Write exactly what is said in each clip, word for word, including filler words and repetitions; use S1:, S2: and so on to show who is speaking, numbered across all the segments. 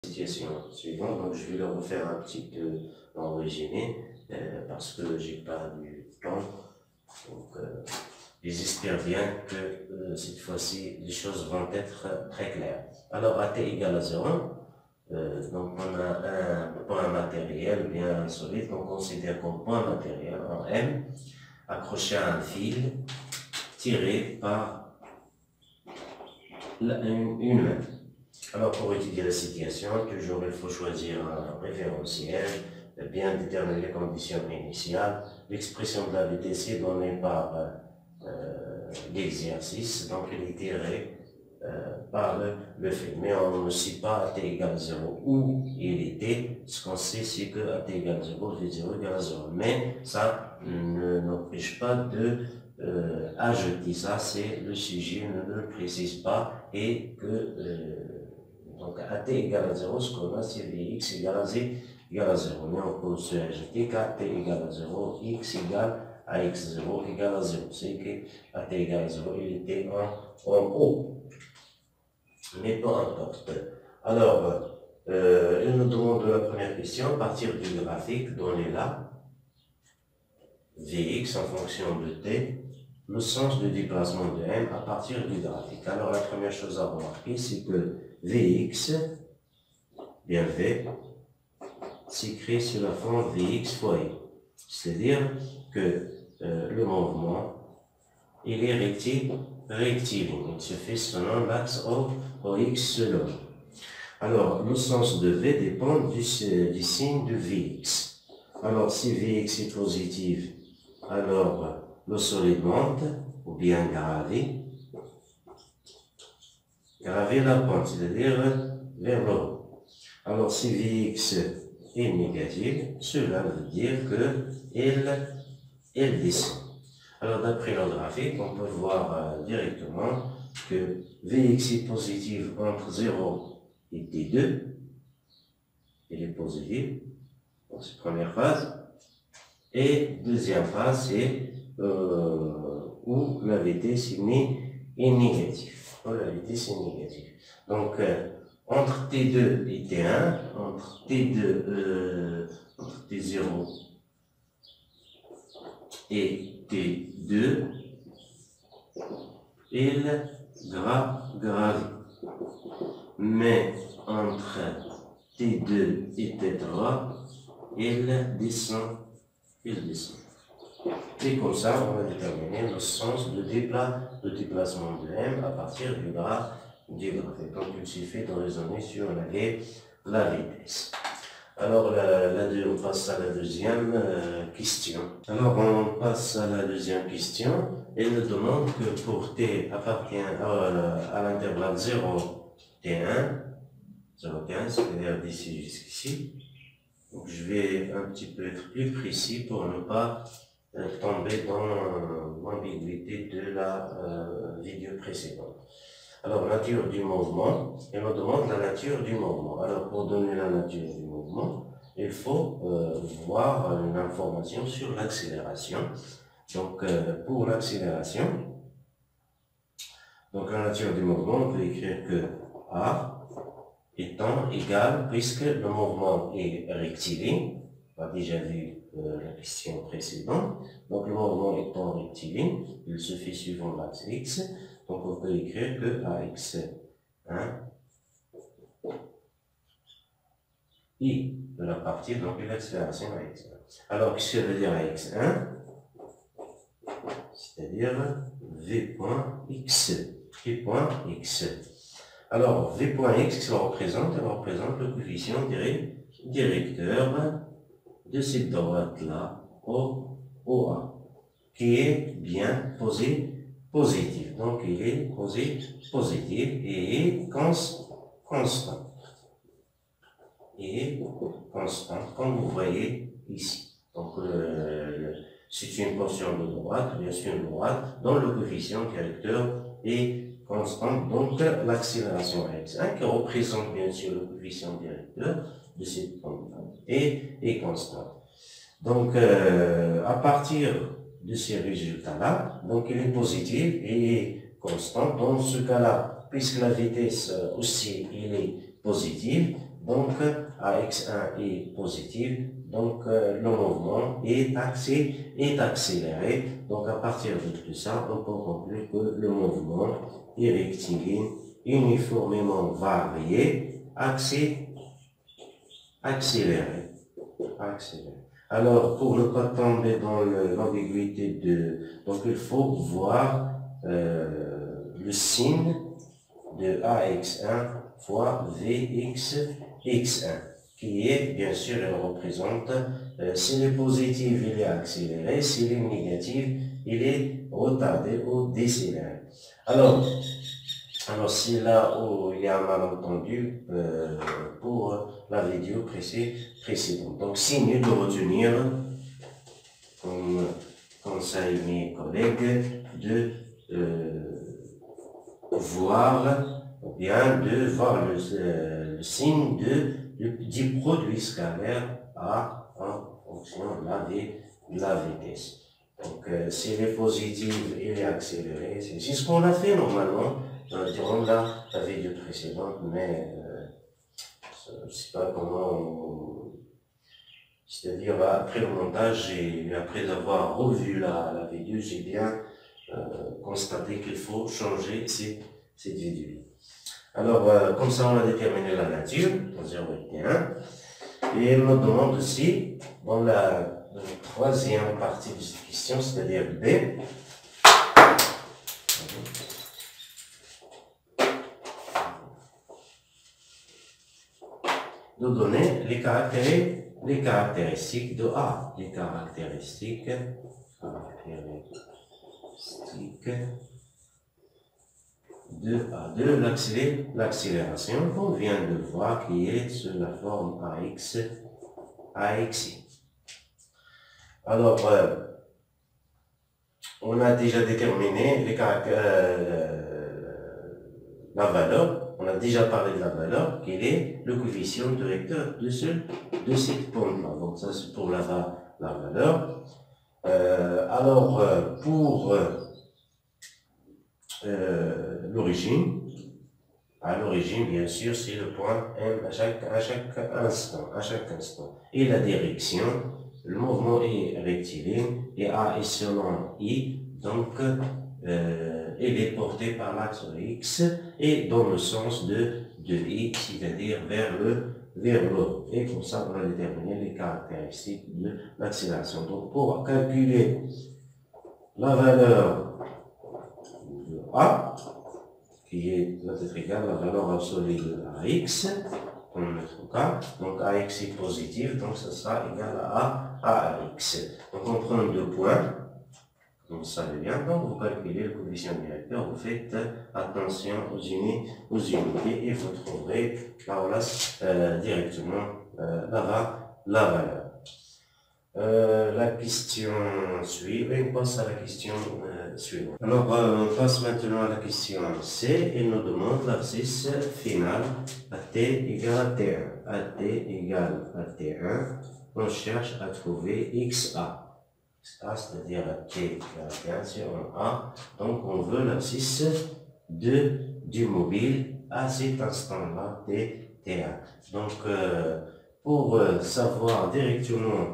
S1: Situation suivante, donc je vais le refaire un petit peu en résumé euh, parce que j'ai pas du temps. Donc, euh, j'espère bien que euh, cette fois-ci les choses vont être très claires. Alors, à t égale à zéro, euh, donc on a un point matériel bien solide qu'on considère comme point matériel en M, accroché à un fil tiré par la, une, une main. Alors, pour étudier la situation, toujours il faut choisir un référentiel, bien déterminer les conditions initiales. L'expression de la vitesse est donnée par euh, l'exercice, donc elle est tirée euh, par le, le fait. Mais on ne sait pas à t égale zéro où il était. Ce qu'on sait, c'est que à t égale zéro, v zéro égale à zéro. Mais ça ne n'empêche pas de euh, ajouter ça, c'est le sujet ne le précise pas et que euh, donc, à t égale à zéro, ce qu'on a, c'est vx égale à z égale à zéro. Mais on peut se ajouter qu'à t égale à zéro, x égale à x zéro égale à zéro. C'est que à t égale à zéro, il était en, en haut. Mais peu importe. Alors, euh, il nous demande la première question, à partir du graphique donné là, vx en fonction de t, le sens de déplacement de m à partir du graphique. Alors, la première chose à remarquer, c'est que Vx, bien V, s'écrit sur la forme Vx fois I. C'est-à-dire que euh, le mouvement, il est rectiligne, rectiligne. Il se fait selon l'axe O X selon. Alors, le sens de V dépend du, du signe de Vx. Alors, si Vx est positif, alors le solide monte, ou bien gravé. Graver la pente, c'est-à-dire vers le haut. Alors, si Vx est négatif, cela veut dire qu'elle elle descend. Alors, d'après le graphique, on peut voir euh, directement que Vx est positif entre zéro et T deux. Elle est positive. Donc, c'est la première phase. Et deuxième phase, c'est euh, où la vitesse est négative. La vitesse est négative. Donc, euh, entre T deux et T un, entre T deux, euh, entre T zéro et T deux, il gra gravit. Mais entre T deux et T trois, il descend. Il descend. Et comme ça, on va déterminer le sens de, dépla de déplacement de M à partir du graphe du graphique. Donc, il suffit de raisonner sur la, la vitesse. Alors, la, la, on passe à la deuxième euh, question. Alors, on passe à la deuxième question. Elle nous demande que pour T appartient à, à l'intervalle zéro T un, zéro T un, c'est-à-dire d'ici jusqu'ici. Donc, je vais un petit peu être plus précis pour ne pas euh, tomber dans euh, l'ambiguïté de la euh, vidéo précédente. Alors, nature du mouvement, et on demande la nature du mouvement. Alors, pour donner la nature du mouvement, il faut euh, voir une information sur l'accélération. Donc, euh, pour l'accélération, donc la nature du mouvement, on peut écrire que A étant égal, puisque le mouvement est rectiligne, on a déjà vu euh, la question précédente, donc le mouvement étant rectiligne, il se fait suivant l'axe X, donc on peut écrire que A X un, I de la partie, donc de l'accélération A X un. Alors, qu'est-ce que veut dire A X un? C'est-à-dire V point X, V point X. Alors, V point X, qu'est-ce qu'il représente? Il représente le coefficient directeur de cette droite-là, O A, qui est bien posé positif. Donc, il est posé positif et est cons, constant. Et constant, comme vous voyez ici. Donc, euh, c'est une portion de droite, bien sûr une droite, dont le coefficient directeur est constante, donc l'accélération X un, qui représente bien sûr le coefficient directeur de cette pointe est, est constante. Donc, euh, à partir de ces résultats-là, donc il est positif et est constant. Dans ce cas-là, puisque la vitesse aussi il est positive, donc A X un est positif, donc euh, le mouvement est, axé, est accéléré. Donc à partir de tout ça, on peut conclure que le mouvement est rectiligne, uniformément varié, axé, accéléré. accéléré. Alors, pour ne pas tomber dans l'ambiguïté de... Donc il faut voir euh, le signe de A X un fois V X X un, qui est, bien sûr, elle représente, euh, s'il est positif, il est accéléré, s'il est négatif, il est retardé ou décéléré. Alors, alors c'est là où il y a un malentendu euh, pour la vidéo précédente. Donc, c'est mieux de retenir, comme conseil mes collègues, de euh, voir, ou bien de voir le, euh, le signe de, de, du produit scalaire A en fonction de la, de la vitesse. Donc, euh, s'il est positif, il est accéléré. C'est ce qu'on a fait normalement euh, durant la, la vidéo précédente, mais euh, je ne sais pas comment on... C'est-à-dire, après le montage et après avoir revu la, la vidéo, j'ai bien euh, constaté qu'il faut changer ces, cette vidéo. Alors, euh, comme ça, on a déterminé la nature, zéro et un. Et elle me demande aussi, dans la, dans la troisième partie de cette question, c'est-à-dire B, de donner les caractéristiques, les caractéristiques de A, les caractéristiques, caractéristiques de A, de l'accélération qu'on vient de voir qui est sous la forme A X, A X I. Alors, euh, on a déjà déterminé les caractères, euh, la valeur, on a déjà parlé de la valeur, quel est le coefficient directeur de, ce, de cette pente-là. Donc ça c'est pour la, la valeur. Euh, alors, euh, pour euh, l'origine, à l'origine, bien sûr, c'est le point M à chaque, à chaque instant, à chaque instant. Et la direction, le mouvement est rectiligne et A est selon I, donc euh, il est porté par l'axe X et dans le sens de, de I, c'est-à-dire vers le vers le haut. Et comme ça, on va déterminer les caractéristiques de l'accélération. Donc, pour calculer la valeur de A, qui est, doit être égale à la valeur absolue de A X, dans notre cas, donc A X est positif, donc ça sera égal à A, à X. Donc on prend deux points, donc ça va bien, donc vous calculez le coefficient directeur, vous faites attention aux unités, aux unités et vous trouverez là, voilà, euh, directement euh, là-bas la valeur. Euh, la question suivante, on passe à la question euh, suivante. Alors, euh, on passe maintenant à la question C, et nous demande l'abscisse finale à t égale à t un. À t égale à t un, on cherche à trouver xa. xa, c'est-à-dire à t égale à t un sur un A, donc on veut l'abscisse de, du mobile à cet instant-là, t, t un. Donc, euh, pour euh, savoir directement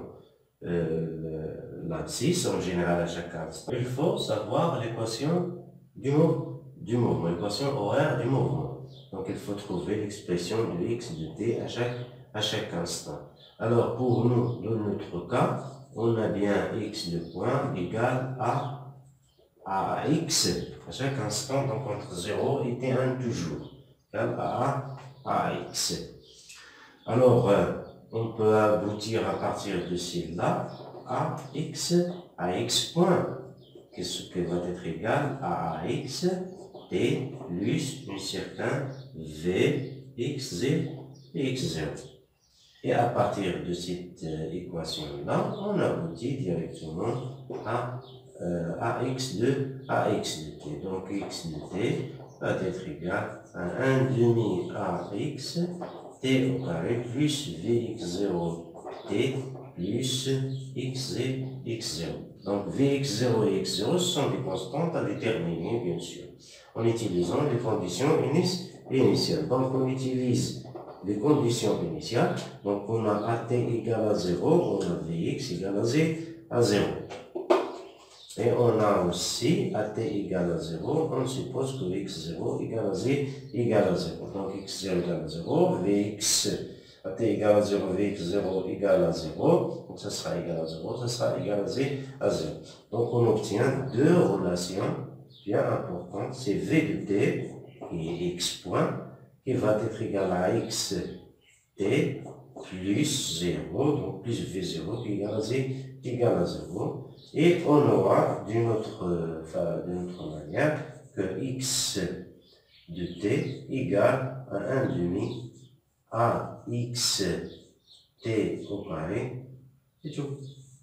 S1: Euh, l'abscisse en général à chaque instant, il faut savoir l'équation du, mou du mouvement, l'équation horaire du mouvement. Donc il faut trouver l'expression de x de t à chaque, à chaque instant. Alors pour nous, dans notre cas, on a bien x de point égal à, à x à chaque instant, donc entre zéro et t un toujours, égal à, à x. Alors, euh, on peut aboutir à partir de celle-là à x, à x point, ce qui va être égal à ax t plus un certain v x zéro. Et à partir de cette euh, équation-là, on aboutit directement à euh, ax de ax de t. Donc x de t va être égal à un demi ax t au carré plus vx zéro t plus x zéro. Donc vx zéro et x zéro sont des constantes à déterminer, bien sûr, en utilisant les conditions initiales. Donc on utilise les conditions initiales. Donc, on a A T égale à zéro, on a V X égale à zéro. Et on a aussi A T égale à zéro, on suppose que X zéro égale à Z égale à zéro. Donc, X zéro égale à zéro, V X, A T égale à zéro, V X zéro égale à zéro. Donc, ça sera égal à zéro, ça sera égal à Z à zéro. Donc, on obtient deux relations bien importantes. C'est V de T et X point qui va être égal à X T plus zéro, donc plus V zéro qui est égal à Z qui est égal à zéro. Et on aura d'une autre, enfin, d'une autre manière que X de T égale à un demi à X T au carré. C'est tout.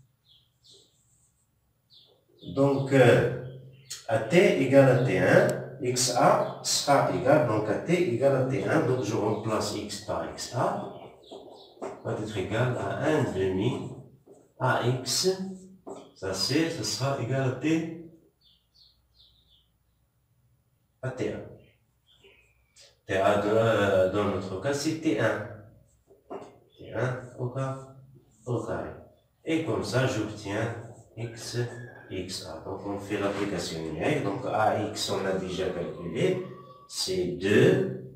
S1: Donc, euh, à T égale à T un, X A sera égal donc à T égale à T un. Donc, je remplace X par X A. Va être égal à un demi à X. Ça c'est, ça sera égal à T à T un. T un de, dans notre cas, c'est T un. T un au carré. Au carré. Et comme ça, j'obtiens X, X A. Donc, on fait l'application numérique. Donc, A X, on a déjà calculé. C'est deux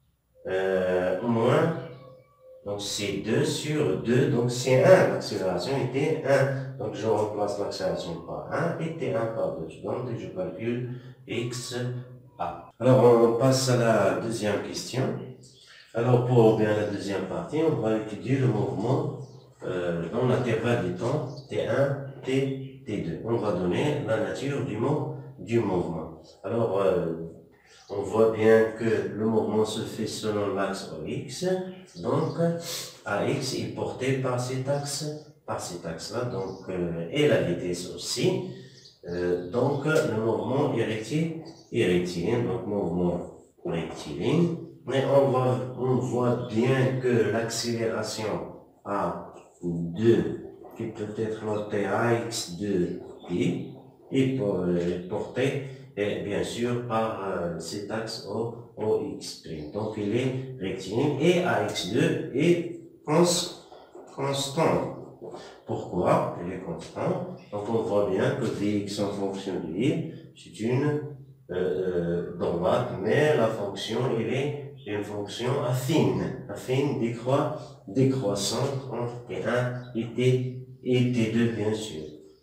S1: euh, moins. Donc, c'est deux sur deux. Donc, c'est un. L'accélération était un. Donc, je remplace l'accélération par un et T un par deux. Donc, je calcule X A. Alors, on passe à la deuxième question. Alors, pour bien la deuxième partie, on va étudier le mouvement euh, dans l'intervalle du temps T un, T, T deux. On va donner la nature du, mot, du mouvement. Alors, euh, on voit bien que le mouvement se fait selon l'axe O X. Donc, A X est porté par cet axe, par cet axe-là, donc, euh, et la vitesse aussi. Euh, donc, le mouvement est rectiligne, est rectiligne, donc mouvement rectiligne. Mais on voit, on voit bien que l'accélération A deux, qui peut être notée A X deux I, est portée, et bien sûr, par euh, cet axe O, O X'. Donc, il est rectiligne et A X deux est cons, constant. Pourquoi il est constant? Donc, on voit bien que V X en fonction de I, c'est une euh, droite, mais la fonction, il est une fonction affine, affine décroît, décroissante entre T un et, T, et T deux, bien sûr.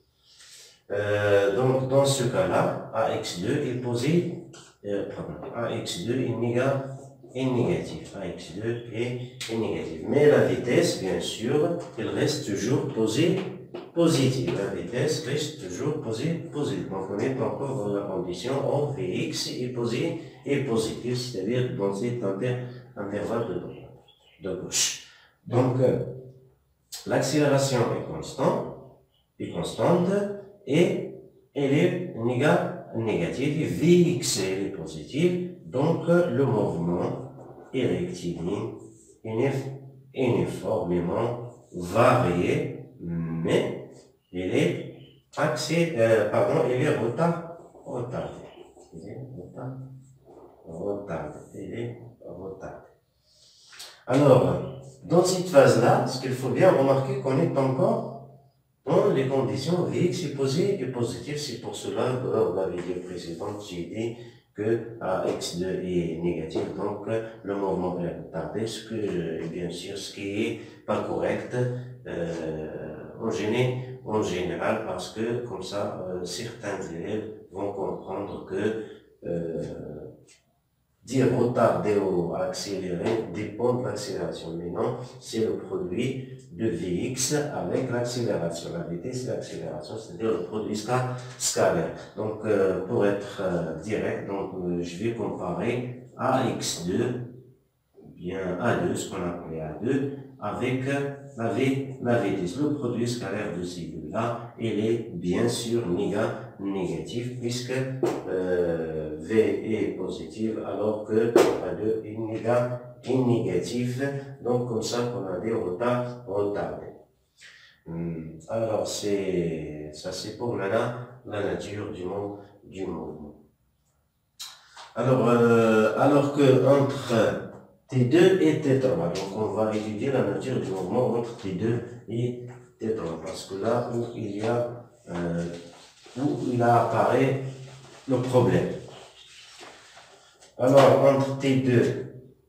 S1: Euh, donc, dans ce cas-là, A X deux est posé, euh, pardon, A X deux est, néga, est négatif, A X deux est, est négatif. Mais la vitesse, bien sûr, elle reste toujours posée positive. La vitesse reste toujours posée positive. Donc, on est encore dans la condition où V X est posé est positif, c'est-à-dire dans cet inter, intervalle de droite, de gauche. Donc, euh, l'accélération est constante, est constante, et elle est néga, négative, et V X elle est positive, donc euh, le mouvement est rectiligne, uniformément varié, mais il est axé, euh, pardon, il est retard, retardé. Il est retard, retardé. Il est retardé. Alors, dans cette phase-là, ce qu'il faut bien remarquer qu'on est encore dans les conditions V X est posé et positif. C'est pour cela que dans la vidéo précédente, j'ai dit que A X deux est négatif, donc le mouvement est retardé, ce que, bien sûr, ce qui est pas correct euh, en, géné, en général, parce que comme ça, euh, certains élèves vont comprendre que euh, dire retarder ou accélérer dépend de l'accélération. Mais non, c'est le produit de V X avec l'accélération. La vitesse et l'accélération, c'est-à-dire le produit scalaire. Donc, euh, pour être euh, direct, donc, euh, je vais comparer A X deux, bien A deux, ce qu'on appelait A deux, avec la, v, la vitesse. Le produit scalaire de ces deux-là, il est bien sûr néga, négatif, puisque euh, V est positif, alors que A deux est néga, est négatif. Donc, comme ça qu'on a des retards retardés. Hum, alors, c'est ça, c'est pour maintenant la nature du, monde, du mouvement. Alors, euh, alors que entre T deux et T trois. Donc on va étudier la nature du mouvement entre T deux et T trois. Parce que là où il y a, euh, où il apparaît le problème. Alors entre T deux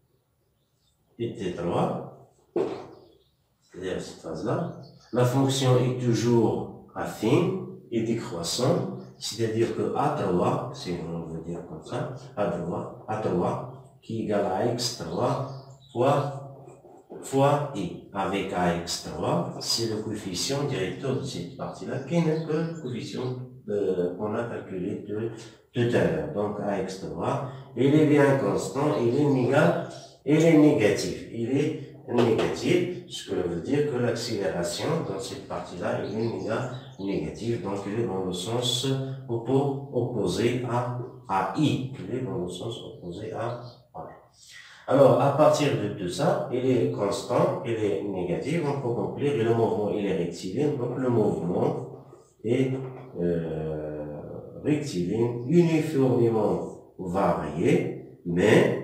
S1: et T trois, c'est-à-dire cette phase-là, la fonction est toujours affine et décroissante, c'est-à-dire que A trois, si on veut dire comme ça, A trois, A trois qui est égal à x trois fois, fois I, avec A x trois, c'est le coefficient directeur de cette partie-là, qui n'est que le coefficient qu'on a calculé de tout à l'heure. Donc A x trois, il est bien constant, il est négatif, il est négatif, il est négatif, ce que veut dire que l'accélération dans cette partie-là, il est négatif, donc il est dans le sens opposé à, à I, il est dans le sens opposé à I. Alors, à partir de tout ça, il est constant, il est négatif, on peut conclure, et le mouvement, il est rectiligne, donc le mouvement est euh, rectiligne, uniformément varié, mais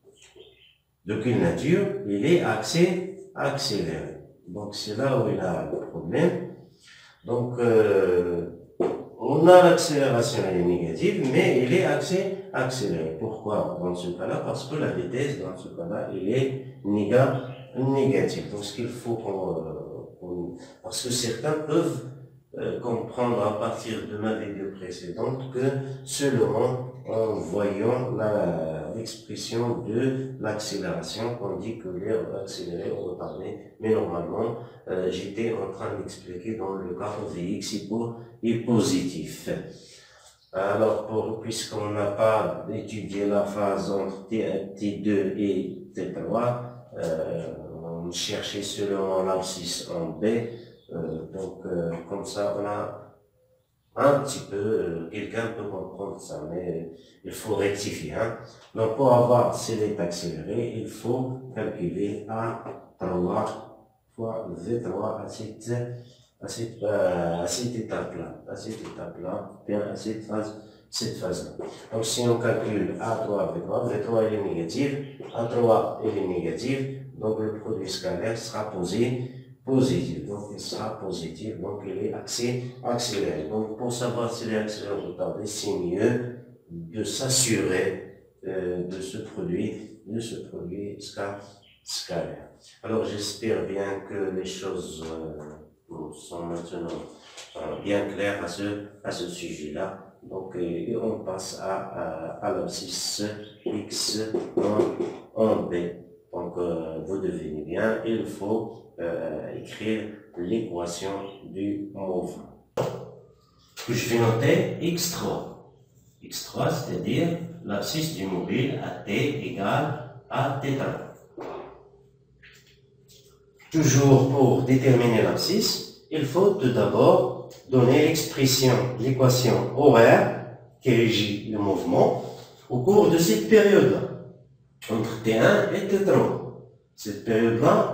S1: de quelle nature? Il est axé, accéléré. Donc c'est là où il a le problème. Donc euh, on a l'accélération, elle est négative, mais il est axé, accéléré. Pourquoi dans ce cas-là? Parce que la vitesse dans ce cas-là, elle est néga, négative. Donc ce qu'il faut qu'on... qu'on parce que certains peuvent euh, comprendre à partir de ma vidéo précédente que seulement en voyant l'expression de l'accélération, qu'on dit que l'air accéléré ou retardé, mais normalement, euh, j'étais en train d'expliquer dans le cas où Vx est, pour, est positif. Alors, pour, puisqu'on n'a pas étudié la phase entre T deux et T trois, euh, on cherchait seulement l'abscisse en B, euh, donc euh, comme ça, on a un petit peu, euh, quelqu'un peut comprendre ça, mais il faut rectifier. Hein. Donc pour avoir C est accéléré, il faut calculer A trois fois V trois à cette, à cette, euh, à cette étape-là, à cette étape-là, bien à cette phase, cette phase-là. Donc si on calcule A trois, V trois, V trois il est négatif, A trois il est négatif, donc le produit scalaire sera posé positif, donc il sera positif, donc il est axé, accéléré. Donc pour savoir s'il est accéléré ou retardé, c'est mieux de s'assurer euh, de ce produit, de ce produit scalaire. Alors j'espère bien que les choses euh, sont maintenant euh, bien claires à ce, à ce sujet-là. Donc euh, on passe à, à, à l'abscisse X en, en B. Donc euh, vous devinez bien, il faut Euh, écrire l'équation du mouvement. Je vais noter x trois. x trois, c'est-à-dire l'abscisse du mobile à t égale à θ. Toujours pour déterminer l'abscisse, il faut tout d'abord donner l'expression, l'équation horaire qui régit le mouvement au cours de cette période-là, entre T un et T trois. Cette période-là,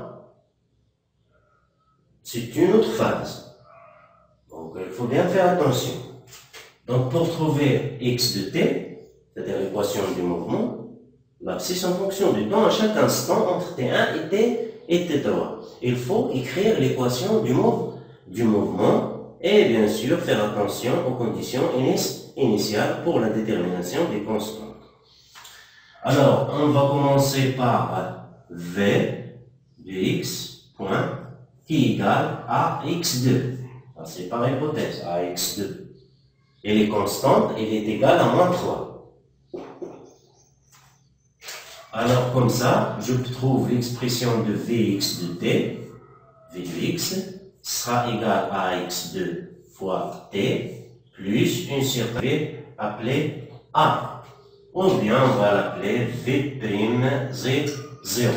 S1: c'est une autre phase. Donc, il faut bien faire attention. Donc, pour trouver x de t, c'est-à-dire l'équation du mouvement, l'abscisse en fonction du temps à chaque instant entre T un et, T, et T trois. Il faut écrire l'équation du, mov, du mouvement et bien sûr faire attention aux conditions initiales pour la détermination des constantes. Alors, on va commencer par V de x, point, qui est égal à x deux. C'est par hypothèse, à x deux. Et les constantes, elle est égale à moins trois. Alors comme ça, je trouve l'expression de Vx de t, V de x, sera égale à x deux fois t, plus une surface appelée A. Ou bien on va l'appeler V' zéro.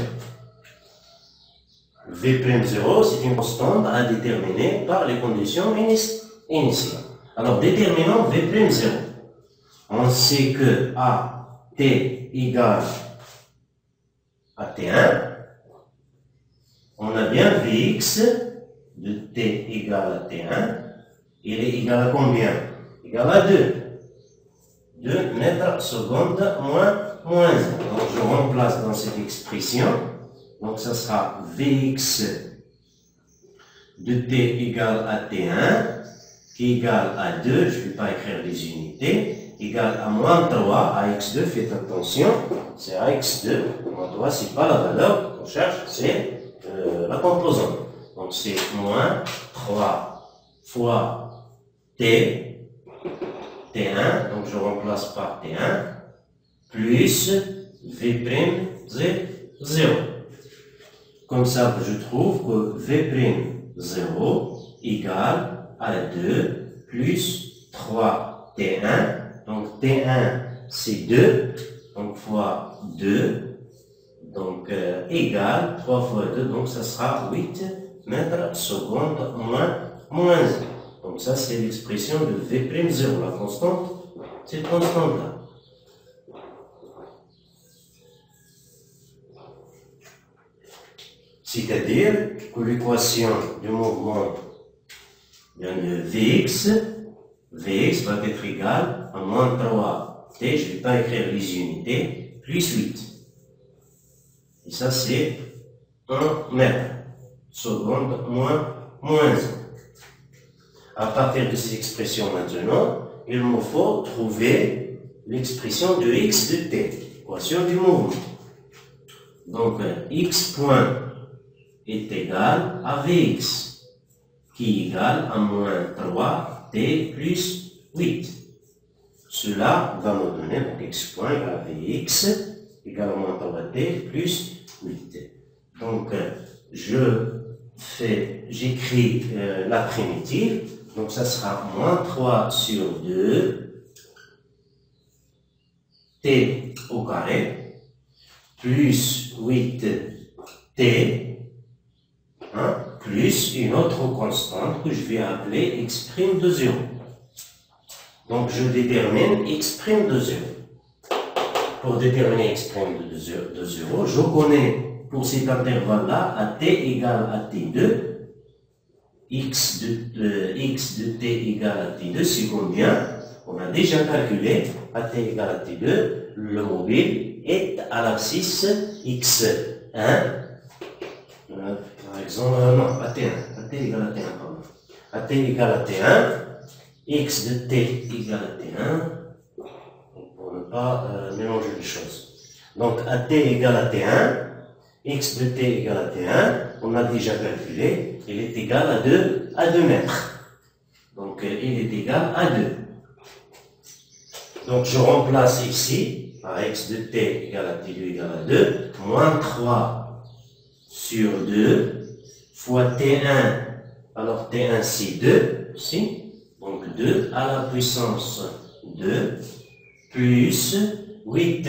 S1: V' zéro, c'est une constante à déterminer par les conditions initiales. Alors, déterminons V' zéro. On sait que à t égale à T un, on a bien Vx de t égale à T un, il est égal à combien? Égal à deux. deux mètres secondes moins, moins un. Donc je remplace dans cette expression. Donc ça sera Vx de t égale à T un, qui égale à deux, je ne vais pas écrire les unités, égale à moins trois, à x deux, faites attention, c'est à x deux, moins trois, ce n'est pas la valeur qu'on cherche, c'est euh, la composante. Donc c'est moins trois fois t, T un, donc je remplace par T un, plus V' zéro. Comme ça, je trouve que V' zéro égale à deux plus trois T un. Donc T un, c'est deux, donc fois deux, donc euh, égale trois fois deux, donc ça sera huit mètres secondes moins, moins un. Donc ça, c'est l'expression de V' zéro, la constante, cette constante-là. C'est-à-dire que l'équation du mouvement de Vx, Vx va être égale à moins trois t, je ne vais pas écrire les unités, plus huit. Et ça, c'est un mètre seconde moins, moins un. À partir de ces expressions maintenant, il me faut trouver l'expression de x de t, l'équation du mouvement. Donc, x point est égal à Vx, qui est égal à moins trois t plus huit. Cela va me donner donc, x point égale à Vx, égale à moins trois t plus huit. Donc, je fais, j'écris euh, la primitive. Donc, ça sera moins trois sur deux, t au carré, plus huit t, hein, plus une autre constante que je vais appeler x' de zéro. Donc, je détermine x' de zéro. Pour déterminer x' de zéro, je connais pour cet intervalle-là, à t égale à t deux, X de, euh, x de t égale à t deux, c'est combien? On a déjà calculé, à t égale à t deux, le mobile est à l'abscisse x un, euh, par exemple, euh, non, à t un, à t égale à t un, pardon. À t égale à t un, x de t égale à t un, pour ne pas euh, mélanger les choses. Donc, à t égale à t un, x de t égale à t un, on a déjà calculé, il est égal à deux, à deux mètres. Donc, il est égal à deux. Donc, je remplace ici, par x de t égale à t deux égale à deux, moins trois sur deux, fois t un, alors t un c'est deux, ici, donc deux à la puissance deux, plus huit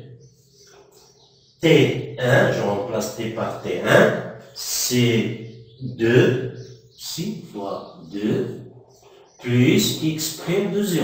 S1: t un, je remplace t par t un, c'est deux, ici, fois deux, plus x' de zéro.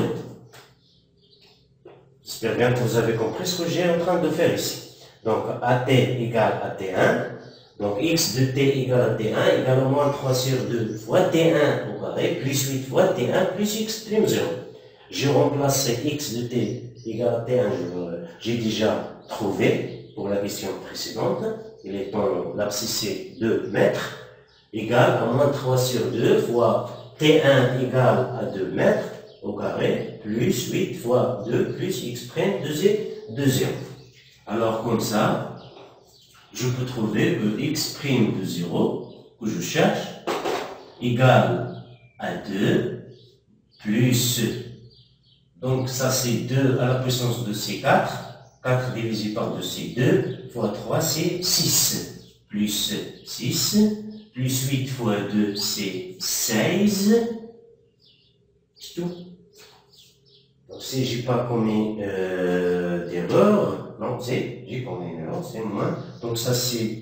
S1: J'espère bien que vous avez compris ce que j'ai en train de faire ici. Donc, at égale à t un, donc x de t égale à t un égale à moins trois sur deux fois t un au carré, plus huit fois t un, plus x' zéro. J'ai remplacé x de t égale à t un, j'ai déjà trouvé pour la question précédente, il est en l'abscisse deux mètres, égale à moins trois sur deux fois t un égale à deux mètres au carré, plus huit fois deux plus x' de zéro. Alors comme ça, je peux trouver que x' de zéro, que je cherche, égale à deux, plus, donc ça c'est deux à la puissance de c quatre, quatre divisé par deux c'est deux, fois trois c'est six, plus six, plus huit fois deux, c'est seize. C'est tout. Donc, si je n'ai pas commis euh, d'erreur, non, c'est, j'ai commis une erreur, c'est moins. Donc, ça, c'est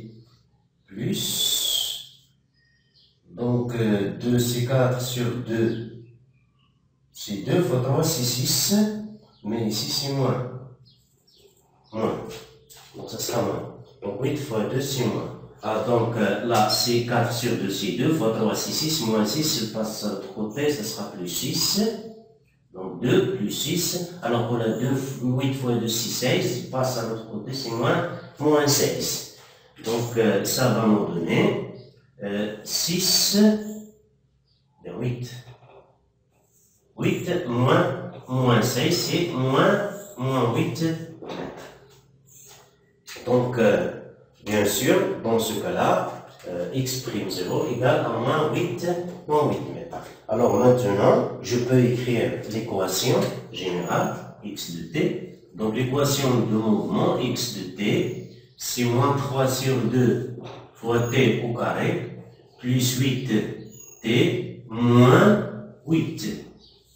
S1: plus. Donc, euh, deux, c'est quatre sur deux. C'est deux fois trois, c'est six. Mais ici, c'est moins. Moins. Donc, ça sera moins. Donc, huit fois deux, c'est moins. Ah, donc euh, là, c'est quatre sur deux, c'est deux, fois trois, c'est six, moins six, il passe de l'autre côté, ça sera plus six. Donc Donc deux plus six, alors pour la deux, huit fois deux, six, seize, il passe à l'autre côté, c'est moins, moins seize. Donc euh, ça va nous donner euh, six, huit. huit moins, moins seize, c'est moins, moins huit mètres. Donc, euh, bien sûr, dans ce cas-là, euh, x' zéro égale à moins huit, moins huit mètres. Alors maintenant, je peux écrire l'équation générale x de t. Donc l'équation de mouvement x de t, c'est moins trois sur deux fois t au carré, plus huit t, moins huit.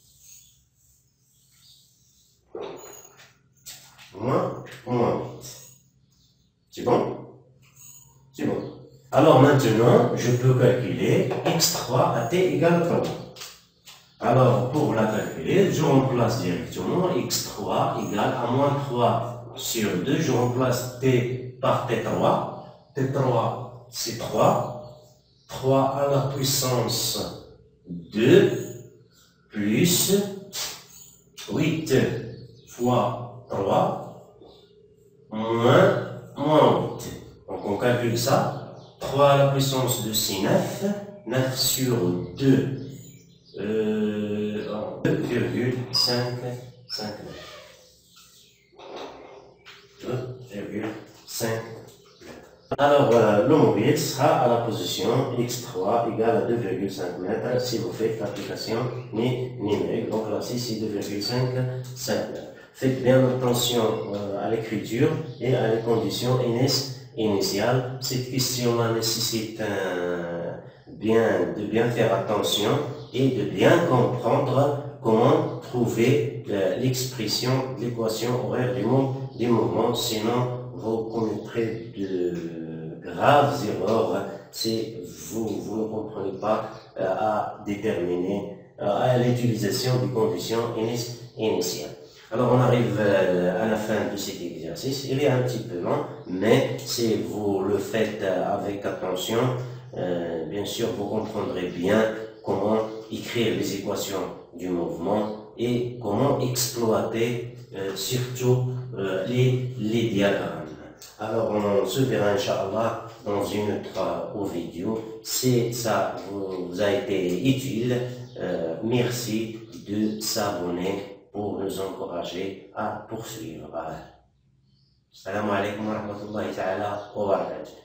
S1: Moins, moins huit. C'est bon? C'est bon. Alors maintenant, je peux calculer x trois à t égale trois. Alors, pour la calculer, je remplace directement x trois égale à moins trois sur deux. Je remplace t par t trois. t trois, c'est trois. trois à la puissance deux plus huit fois trois moins, moins huit. Donc on calcule ça. trois à la puissance de c'est neuf. neuf sur deux. Euh, deux virgule cinq mètres. deux virgule cinq mètres. Alors, euh, le mobile sera à la position x trois égale à deux virgule cinq mètres si vous faites l'application numérique. Donc là, c'est deux virgule cinq mètres. Faites bien attention euh, à l'écriture et à les conditions initiales. Cette question-là nécessite euh, bien, de bien faire attention et de bien comprendre comment trouver euh, l'expression de l'équation horaire des, mou des mouvements, sinon vous commettrez de graves erreurs si vous, vous ne comprenez pas euh, à déterminer, euh, à l'utilisation des conditions initiales. Alors on arrive euh, à la fin de cet exercice, il est un petit peu long, mais si vous le faites avec attention, euh, bien sûr vous comprendrez bien comment écrire les équations du mouvement et comment exploiter euh, surtout euh, les, les diagrammes. Alors on se verra Inch'Allah dans une autre vidéo. Si ça vous a été utile, euh, merci de s'abonner pour nous encourager à poursuivre. Assalamu alaikum wa rahmatullahi ta'ala wa barakatuh.